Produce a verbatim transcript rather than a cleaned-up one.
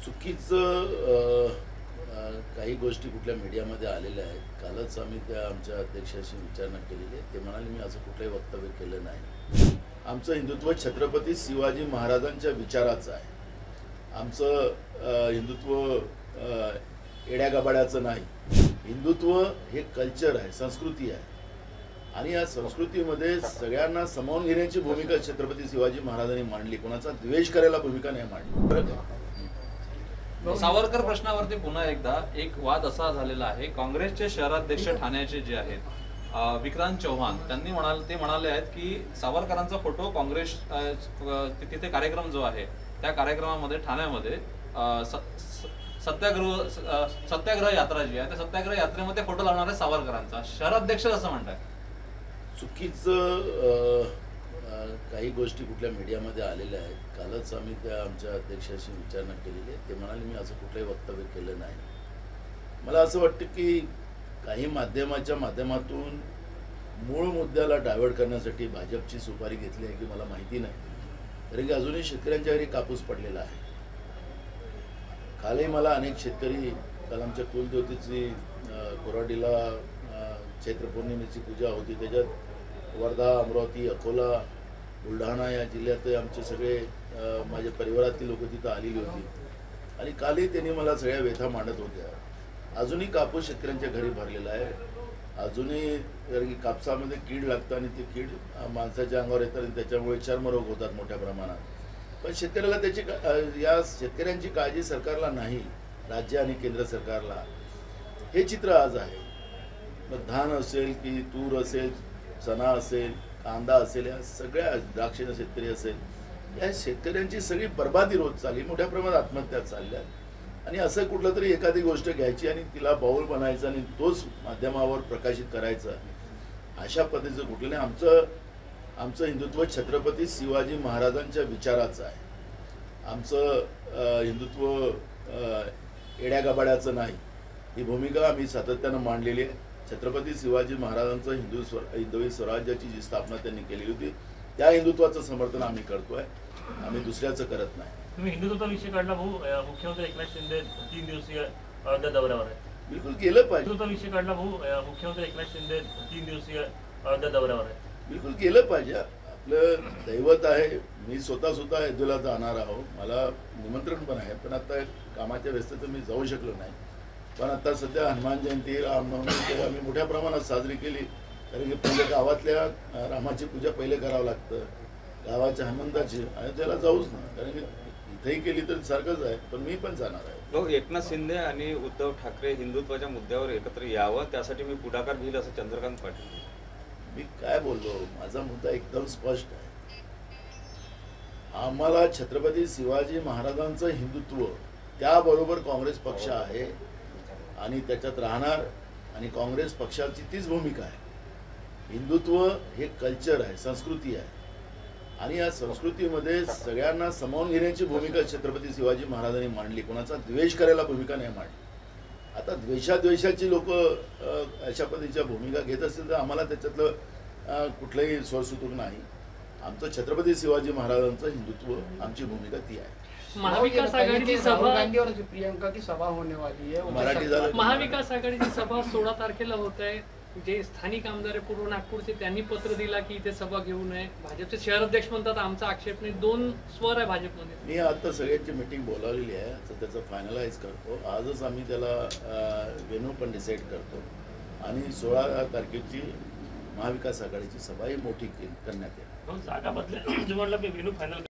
चुकीचं काही गोष्टी कुठल्या मीडियामध्ये आलेल्या आहेत. कालच आम्ही त्या आमच्या अध्यक्षाशी विचारणा केलेली आहे. ते म्हणाले मी असं कुठलंही वक्तव्य केलं नाही. आमचं हिंदुत्व छत्रपती शिवाजी महाराजांच्या विचाराचं आहे. आमचं हिंदुत्व येड्यागबाड्याचं नाही. हिंदुत्व हे कल्चर आहे, संस्कृती आहे आणि या संस्कृतीमध्ये सगळ्यांना सामावून घेण्याची भूमिका छत्रपती शिवाजी महाराजांनी मांडली. कोणाचा द्वेष करायला भूमिका नाही मांडली. सावरकर प्रश्नावरती पुन्हा एकदा एक वाद असा झालेला आहे. काँग्रेसचे शहराध्यक्ष ठाण्याचे जे आहेत विक्रांत चव्हाण त्यांनी म्हणाले ते म्हणाले आहेत की सावरकरांचा फोटो काँग्रेस तिथे कार्यक्रम जो आहे त्या कार्यक्रमामध्ये ठाण्यामध्ये सत्याग्रह सत्याग्रह यात्रा जी आहे त्या सत्याग्रह यात्रेमध्ये फोटो लावणार आहे सावरकरांचा. शहराध्यक्ष असं म्हणतात. चुकीचं काही गोष्टी कुठल्या मीडियामध्ये आलेल्या आहेत. कालच आम्ही त्या आमच्या अध्यक्षाशी विचारणा केलेली आहे. ते म्हणाले मी असं कुठलंही वक्तव्य केलं नाही. मला असं वाटतं की काही माध्यमाच्या माध्यमातून मूळ मुद्द्याला डायव्हर्ट करण्यासाठी भाजपची सुपारी घेतली आहे की मला माहिती नाही. कारण की अजूनही शेतकऱ्यांच्या घरी कापूस पडलेला आहे. कालही मला अनेक शेतकरी काल आमच्या कुलदेवतेची कोराडीला चैत्र पौर्णिमेची पूजा होती. त्याच्यात वर्धा, अमरावती, अकोला, बुलढाणा या जिल्ह्यात आमचे सगळे माझ्या परिवारातील लोक तिथं आलेली होती आणि कालही त्यांनी मला सगळ्या व्यथा मांडत होत्या. अजूनही कापूस शेतकऱ्यांच्या घरी भरलेला आहे. अजूनही कारण की कापसामध्ये कीड लागतं आणि ते कीड माणसाच्या अंगावर येतात आणि त्याच्यामुळे चर्मरोग होतात मोठ्या प्रमाणात. पण शेतकऱ्याला त्याची या शेतकऱ्यांची काळजी सरकारला नाही, राज्य आणि केंद्र सरकारला. हे चित्र आज आहे. मग धान असेल की तूर असेल, चणा असेल, कांदा असेल, या सगळ्या द्राक्षाचे शेतकरी असेल, या शेतकऱ्यांची सगळी बर्बादी रोज चालली. मोठ्या प्रमाणात आत्महत्या चालल्या आणि असं कुठलं तरी एखादी गोष्ट घ्यायची आणि तिला बाऊल बनायचं आणि तोच माध्यमावर प्रकाशित करायचा, अशा पद्धतीचं कुठलं नाही. आमचं आमचं हिंदुत्व छत्रपती शिवाजी महाराजांच्या विचाराचं आहे. आमचं हिंदुत्व येड्यागबाड्याचं नाही. ही भूमिका आम्ही सातत्यानं मांडलेली आहे. छत्रपती शिवाजी महाराजांचं हिंदू स्व हिंदवी स्वराज्याची जी स्थापना त्यांनी केली होती त्या हिंदुत्वाचं समर्थन आम्ही करतोय. आम्ही दुसऱ्याचं करत नाही. तुम्ही हिंदुत्वाचा विषय काढला भाऊ. मुख्यमंत्री एकनाथ शिंदे तीन दिवसीय अयोध्या दौऱ्यावर आहे. बिलकुल केलं पाहिजे. हिंदुत्वाचा विषय काढला भाऊ. मुख्यमंत्री एकनाथ शिंदे तीन दिवसीय अयोध्या दौऱ्यावर आहे. बिलकुल केलं पाहिजे. आपलं दैवत आहे. मी स्वतः सुद्धा अयोध्येला जाणार आहोत. मला निमंत्रण पण आहे, पण आता कामाच्या व्यस्ततेत मी जाऊ शकलो नाही. पण आता सध्या हनुमान जयंती, रामनवमी आम्ही मोठ्या प्रमाणात साजरी केली. कारण की पहिले गावातल्या रामाची पूजा पहिले करावं लागतं, गावाच्या हनुमंताची. अयोध्येला जाऊच ना, कारण की इथेही केली तर सारखंच आहे. पण मी पण जाणार आहे. एकनाथ शिंदे आणि उद्धव ठाकरे हिंदुत्वाच्या मुद्द्यावर एकत्र यावं त्यासाठी मी पुढाकार घेईल असं चंद्रकांत पाटील. मी काय बोललो, माझा मुद्दा एकदम स्पष्ट आहे. आम्हाला छत्रपती शिवाजी महाराजांचं हिंदुत्व, त्याबरोबर काँग्रेस पक्ष आहे आणि त्याच्यात राहणार आणि काँग्रेस पक्षाची तीच भूमिका आहे. हिंदुत्व हे कल्चर आहे, संस्कृती आहे आणि या संस्कृतीमध्ये सगळ्यांना सामावून घेण्याची भूमिका छत्रपती शिवाजी महाराजांनी मांडली. कोणाचा द्वेष करायला भूमिका नाही मांडली. आता द्वेषाद्वेषाची लोक अशा पद्धतीच्या भूमिका घेत असतील तर आम्हाला त्याच्यातलं कुठलंही स्वरसूतक नाही. आमचं छत्रपती शिवाजी महाराजांचं हिंदुत्व, आमची भूमिका ती आहे. महाविकास आघाडीची सभा प्रियंका की सभा होने वाली है. मराठी झालं. महाविकास आघाडीची सभा सोळा तारखेला होत आहे. जे स्थानिक आमदार आहे पूर्व नागपूरचे, त्यांनी पत्र दिला की इथे सभा घेऊ नये. भाजपचे शहराध्यक्ष म्हणतात आमचा आक्षेप नाही. दोन स्वर आहे भाजपमध्ये. मी आता सगळ्यांची मीटिंग बोलावलेली आहे. आता त्याचं फायनलाइज करतो. आजच आम्ही त्याला वेन्यू पण डिसाईड करतो आणि सोळा तारखेची महाविकास आघाडीची सभा ही मोठी करण्यात येईल. जागा बदल वेन्यू फायनल